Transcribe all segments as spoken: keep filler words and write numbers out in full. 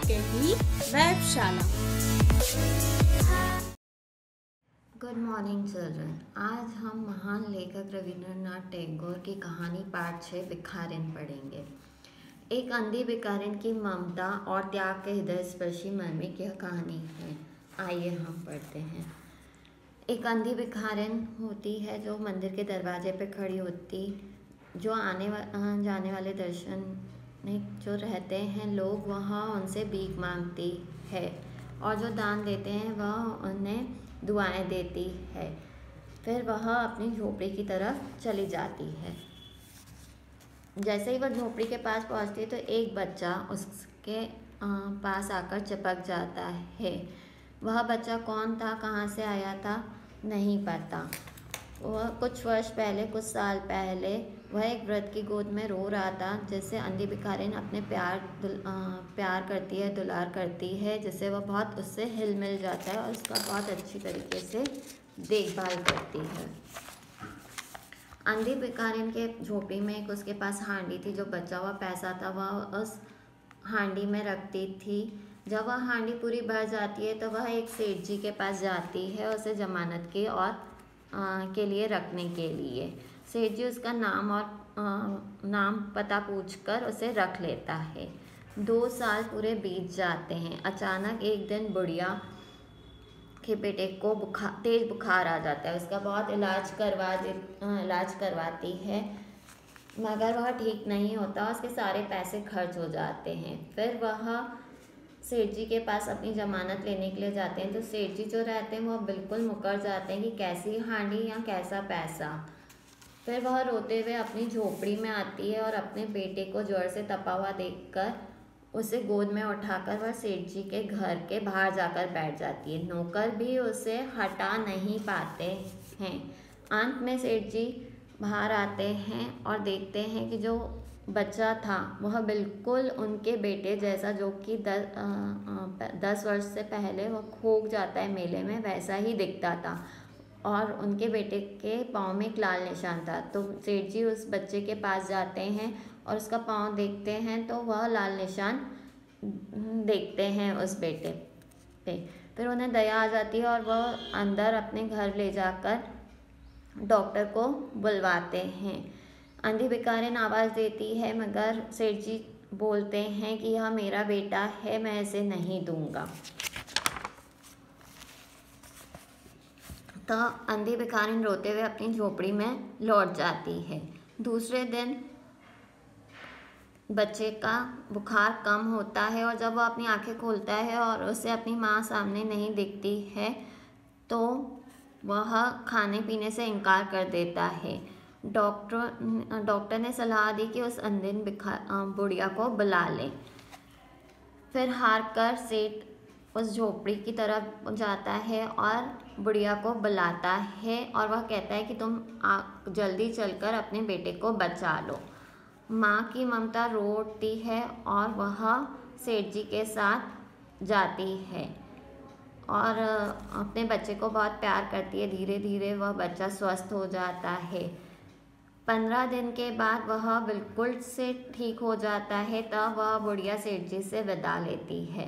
के ही वेबशाला। Good morning children. आज हम महान लेखक रविंद्रनाथ टैगोर की कहानी पाठ छः भिखारिन पढ़ेंगे। एक अंधी भिखारिन की ममता और त्याग के हृदय स्पर्शी मर्मिक यह कहानी है। आइए हम पढ़ते हैं। एक अंधी भिखारिन होती है जो मंदिर के दरवाजे पर खड़ी होती, जो आने वा, जाने वाले दर्शन जो रहते हैं लोग वहाँ उनसे भीख मांगती है, और जो दान देते हैं वह उन्हें दुआएं देती है। फिर वह अपनी झोपड़ी की तरफ चली जाती है। जैसे ही वह झोपड़ी के पास पहुँचती है तो एक बच्चा उसके पास आकर चिपक जाता है। वह बच्चा कौन था, कहाँ से आया था, नहीं पता। वह कुछ वर्ष पहले, कुछ साल पहले वह एक वृद्ध की गोद में रो रहा था, जिससे अंधी भिखारिन अपने प्यार प्यार करती है, दुलार करती है, जिससे वह बहुत उससे हिल मिल जाता है और उसका बहुत अच्छी तरीके से देखभाल करती है। अंधी भिखारिन के झोपड़ी में एक उसके पास हांडी थी। जो बचा हुआ पैसा था वह उस हांडी में रखती थी। जब वह हांडी पूरी भर जाती है तो वह एक सेठ जी के पास जाती है उसे जमानत की और आ, के लिए रखने के लिए। सेठ जी उसका नाम और आ, नाम पता पूछकर उसे रख लेता है। दो साल पूरे बीत जाते हैं। अचानक एक दिन बुढ़िया के बेटे को बुखार तेज बुखार आ जाता है। उसका बहुत इलाज करवा दे इलाज करवाती है, मगर वह ठीक नहीं होता। उसके सारे पैसे खर्च हो जाते हैं। फिर वह सेठ जी के पास अपनी ज़मानत लेने के लिए जाते हैं तो सेठ जी जो रहते हैं वो बिल्कुल मुकर जाते हैं कि कैसी हांडी या कैसा पैसा। फिर वह रोते हुए अपनी झोपड़ी में आती है और अपने बेटे को जोर से तपा हुआ देखकर उसे गोद में उठाकर वह सेठ जी के घर के बाहर जाकर बैठ जाती है। नौकर भी उसे हटा नहीं पाते हैं। अंत में सेठ जी बाहर आते हैं और देखते हैं कि जो बच्चा था वह बिल्कुल उनके बेटे जैसा, जो कि दस दस वर्ष से पहले वह खो जाता है मेले में, वैसा ही दिखता था। और उनके बेटे के पाँव में एक लाल निशान था। तो सेठ जी उस बच्चे के पास जाते हैं और उसका पाँव देखते हैं तो वह लाल निशान देखते हैं उस बेटे पे। फिर उन्हें दया आ जाती है और वह अंदर अपने घर ले जाकर डॉक्टर को बुलवाते हैं। अंधी भिखारिन आवाज़ देती है, मगर सेठ जी बोलते हैं कि यह मेरा बेटा है, मैं इसे नहीं दूंगा। तो अंधी भिखारिन रोते हुए अपनी झोपड़ी में लौट जाती है। दूसरे दिन बच्चे का बुखार कम होता है और जब वह अपनी आंखें खोलता है और उसे अपनी माँ सामने नहीं दिखती है तो वह खाने पीने से इनकार कर देता है। डॉक्टर डॉक्टर ने सलाह दी कि उस अंधी बुढ़िया को बुला ले। फिर हार कर सेठ उस झोपड़ी की तरफ जाता है और बुढ़िया को बुलाता है और वह कहता है कि तुम आ, जल्दी चलकर अपने बेटे को बचा लो। माँ की ममता रोती है और वह सेठ जी के साथ जाती है और अपने बच्चे को बहुत प्यार करती है। धीरे धीरे वह बच्चा स्वस्थ हो जाता है। पंद्रह दिन के बाद वह बिल्कुल से ठीक हो जाता है। तब वह बुढ़िया सेठ जी से विदा लेती है।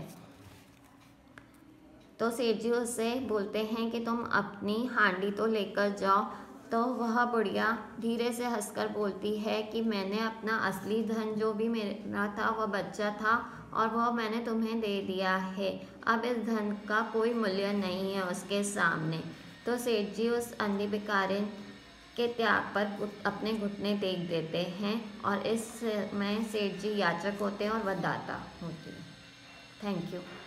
तो सेठ जी उससे बोलते हैं कि तुम अपनी हांडी तो लेकर जाओ। तो वह बुढ़िया धीरे से हंसकर बोलती है कि मैंने अपना असली धन जो भी मेरा था वह बच्चा था और वह मैंने तुम्हें दे दिया है। अब इस धन का कोई मूल्य नहीं है उसके सामने। तो सेठ जी उस अंधी भिखारिन के त्याग पर अपने घुटने टेक देते हैं और इसमें सेठ जी याचक होते हैं और वह दाता होती है। Thank you.